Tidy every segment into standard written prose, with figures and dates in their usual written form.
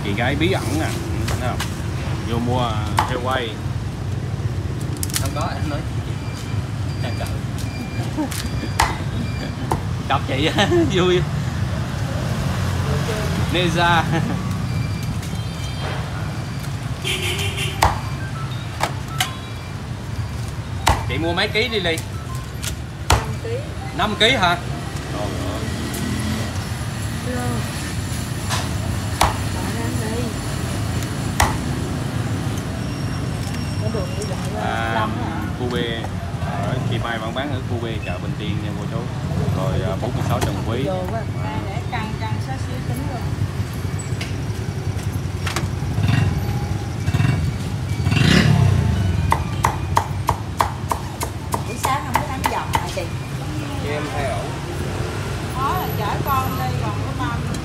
chị gái bí ẩn nè, thấy không? Vô mua heo quay. Không có em nói cặp Cặp chị á, vui. Nê ra. Chị mua mấy ký đi Ly? 5 kg. 5 ký hả? Trời ơi. Cu Bê, chị Mai vẫn bán ở Cu Bê chợ Bình Tiên nha cô chú. Rồi 46 Trần Quý. Để căng sát xíu tính rồi. Buổi sáng không có đánh dòng hả chị? em 2 ổ. Đó là chở con đi còn có 3 nữa.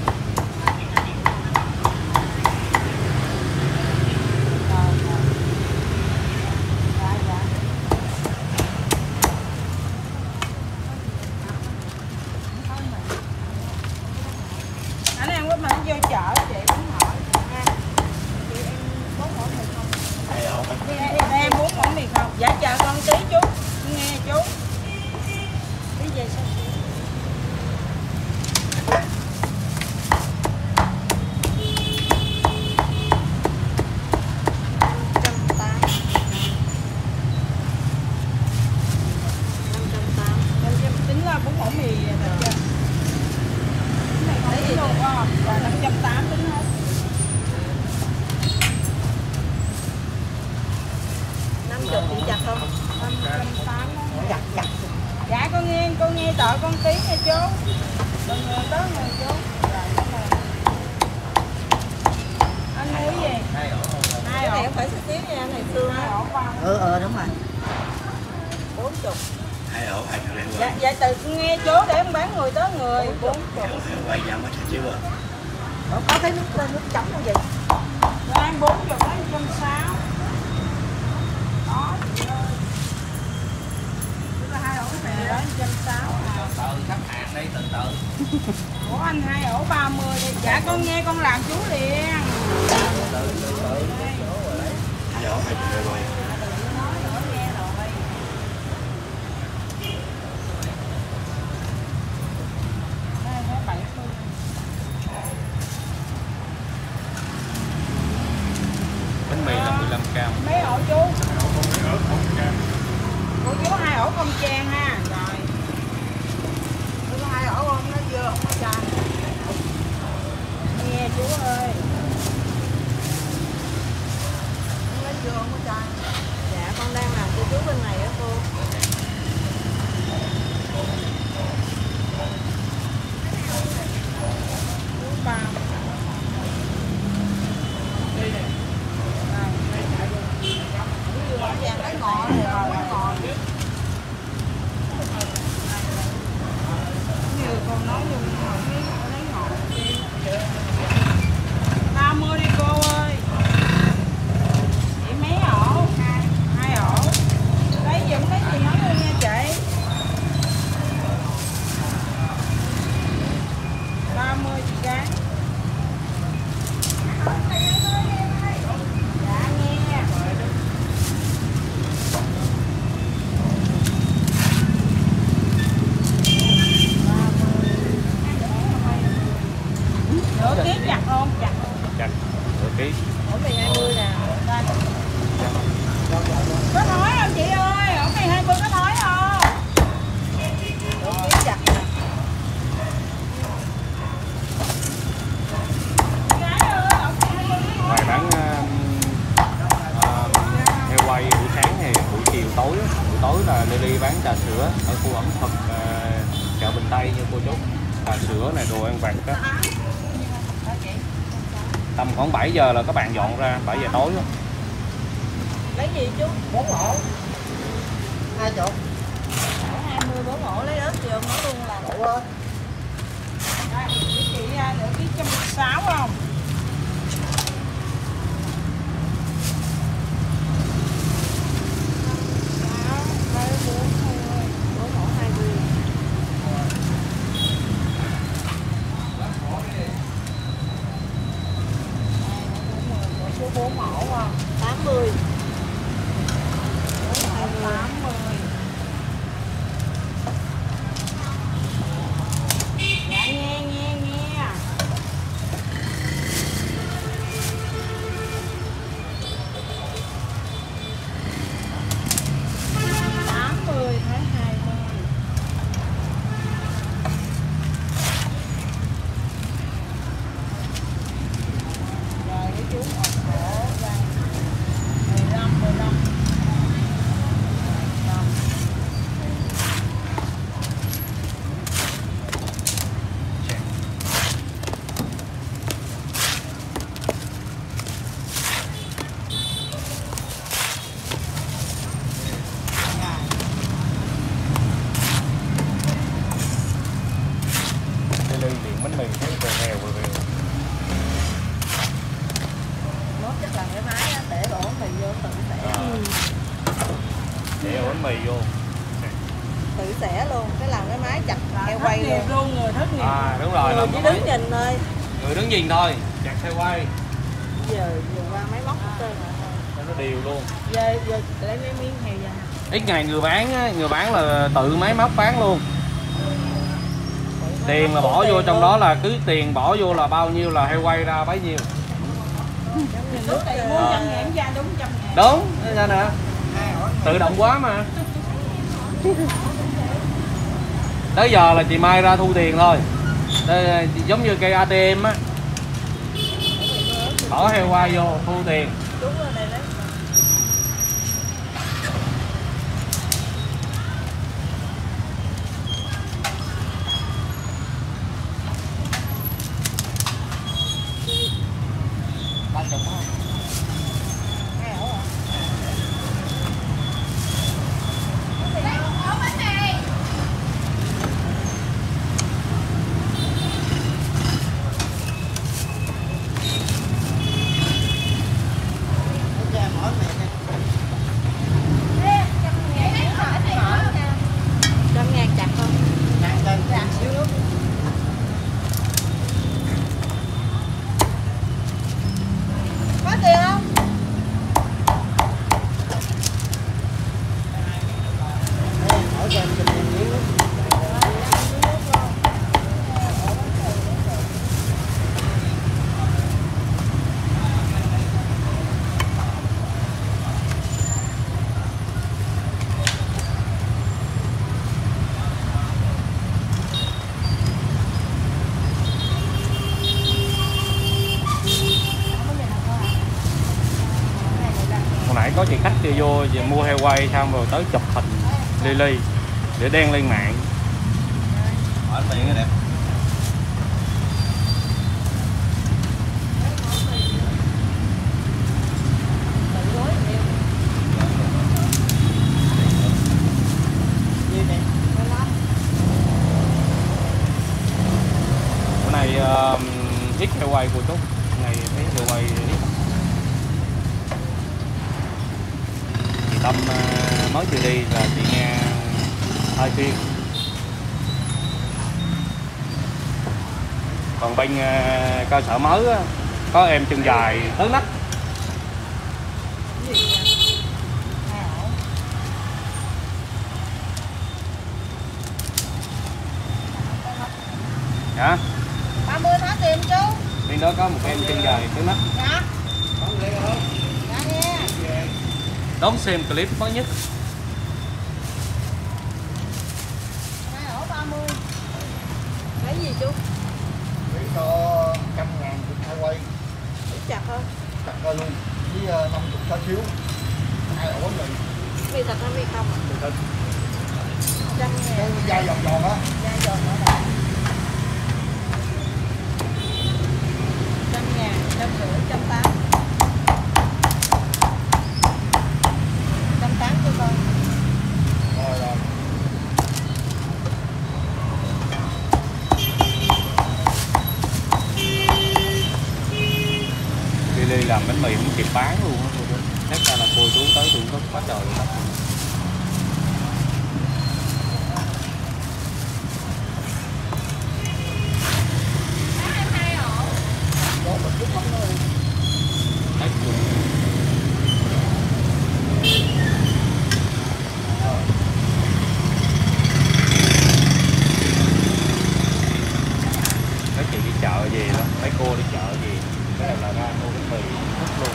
Anh em có mình vô chợ chị cũng hỏi nha. Chị em 4 ổ mì không? 2 ổ. Em 4 ổ mì không? Dạ chờ con tí chú. Nghe chú. Đi về sao? Tính là 4 ổ mì được chưa? Lấy gì luôn không? Là 580 tính hết. 50 chị chặt không? 580. Chặt. Dạ con nghe đợi con tí nha chú. Đừng người tới người chú. Anh mua cái gì? 2 ổ. 2 ổ. Cái này không phải xíu xíu nha, này xưa. 2 ổ bao? Đúng rồi. 40. 2 ổ 2 Dạ, dạ từ nghe chú để em bán người tới người 40. quay giá mất xíu rồi. Có thấy nước chấm không vậy? Đang 40 đến 160. Đó chị ơi. Tức là 2 ổ mì đó 160. Từ khách hàng đây từ từ. Của anh 2 ổ 30 đi. Dạ con nghe con làm chú liền. 2 ổ 2 rồi. Bánh mì là 15k. Mấy ổ chú? Của chú 2 ổ không trang ha. Rồi. Chú có 2 ổ không? Nó dưa không có trang. Nghe chú ơi. Nó dưa không có trang. Dạ con đang làm cho chú bên này á cô. Chú ba. Cái ngọ này rồi, cái ngọ. Nhiều con nói nhưng mà lấy ngọt. 30 đi cô ơi. Chị mấy ổ? 2 ổ. Lấy gì không lấy gì nói luôn nha chị. 30 chị gái. Dạ nghe. Nửa ký chặt không? Chặt. Chặt. Nửa ký. Ổ mì 20 nè. Đây. Có thói không chị ơi? Ở mì 20 có thói không? Nửa ký chặt nè. Ngoài bán heo quay buổi sáng thì buổi chiều tối á. Buổi tối là Lily bán trà sữa ở khu ẩm thực chợ Bình Tây nha cô chú. Trà sữa này, đồ ăn vặt đó. Tầm khoảng 7 giờ là các bạn dọn ra, 7 giờ tối đó. Lấy gì chú? 4 ổ. 2 chục. 20 4 ổ lấy ít thì ông nói luôn là đủ ơi. Đây, chị nửa ký 160 không? mì thấy về heo rồi. Mốt chắc là cái máy á, để đổ mì vô tự xẻ. Để bánh mì vô. Tự xẻ luôn, cái làm cái máy chặt heo quay luôn. Người thất nghiệp. Đúng rồi. Người chỉ đứng nhìn thôi. Người đứng nhìn thôi, chặt heo quay. Giờ qua máy móc hết trơn rồi. Cho nó đều luôn. Giờ lấy mấy miếng heo ra. Ít ngày người bán là tự máy móc bán luôn. Tiền là bỏ vô trong đó là cứ tiền bỏ vô là bao nhiêu là heo quay ra bấy nhiêu. Lúc này mua 100.000 ra đúng 100.000. Đúng, ra nè. Tự động quá mà. Tới giờ là chị Mai ra thu tiền thôi. Đây, giống như cây ATM á. Bỏ heo quay vô thu tiền. Đúng rồi này đấy. Có chị khách đi vô về mua heo quay xong rồi tới chụp hình ly để đen lên mạng. Hỏi miệng cái đẹp. Bữa nay ít heo quay của chú. Này thấy heo quay ít. Tâm mới vừa đi là chị nghe 2 phiên. Còn bên cơ sở mới á, có em chân dài tới nách. Hả? 30 thả tiền chú. Bên đó có một em chân dài tới nách. Dạ. Dạ nghe. Đón xem clip mới nhất. Hai ổ 30. Lấy gì chú? Để cho 100.000 thịt heo quay. Chặt không? Chặt ra luôn. Với 50 cá xíu. 2 ổ bánh mì. Mì thịt hay mì không? Mì thịt. 100.000. Cái dai giòn giòn á. Dai giòn ở đây. 100.000, 150, 180. 180 cho con. Rồi. Đi làm bánh mì cũng kịp bán luôn á. Chắc ra là cô chú tới tôi cũng có trời rồi đó. Mấy chị đi chợ gì đó, mấy cô đi chợ gì, cái này là ra mua bánh mì hết luôn.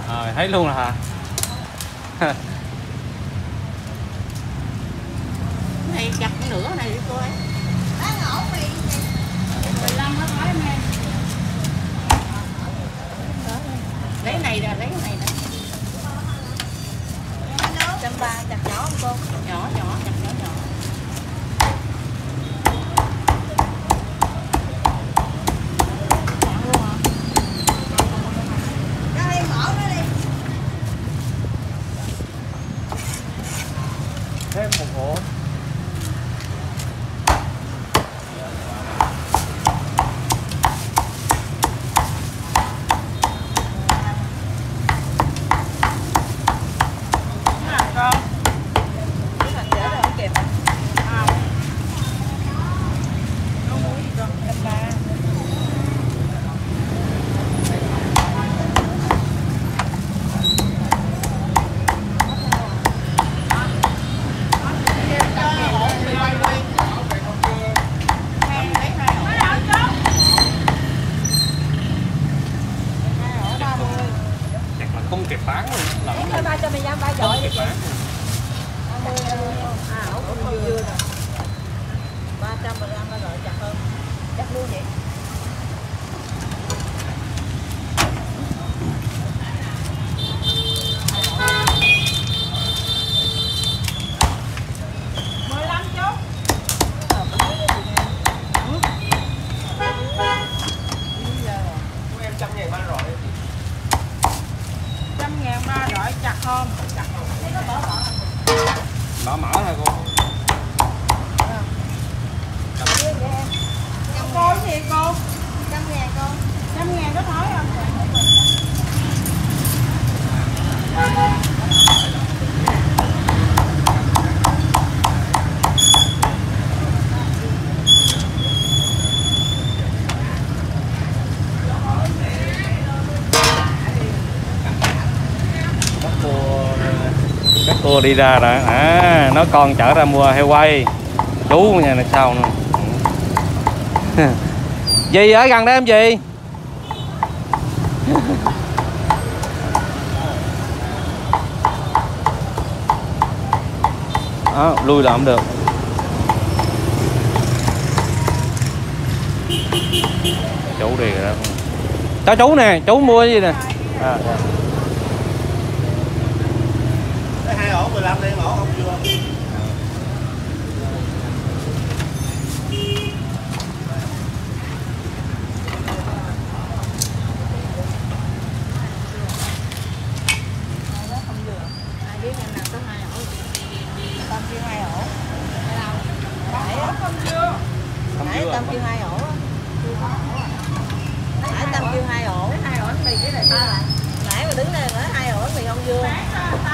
Thấy luôn rồi hả? Cái này chặt nửa này đi cô ấy. Bán ổn đi. 15 nó nói em. Lấy này ra, lấy cái này nè. 130 chặt nhỏ không cô? Nhỏ nhỏ, chặt nhỏ nhỏ. Chặt luôn hả? Cho em mở nó đi. Thêm một hộp. Con. Cái thành để rồi không kịp. Không. Có muối gì con? 130. Chắc là không kịp bán luôn. Em thôi 315 ba giỏi đi chị. 30 à ổn con dưa nè. 315 là rồi chặt hơn. Chặt luôn vậy. chặt không? Bỏ mỡ thôi cô. Cô cái gì cô? 100.000 con. 100.000 có thối không? Các cô đi ra rồi, nói con chở ra mua heo quay chú nha, là sao nữa. Gì ở gần đây em gì? Đó, lui là không được. Chú đi rồi đó. Cho chú nè, chú mua cái gì nè. Hai ổ 15 đi, ổ không chưa. Ai biết em nào có 2 ổ. Tâm kêu 2 ổ. Không chưa? Nãy Tâm kêu 2 ổ. Nãy Tâm kêu 2 ổ. 2 ổ mì cái này ta. Nãy mà đứng đây nói 2 ổ mì không dưa.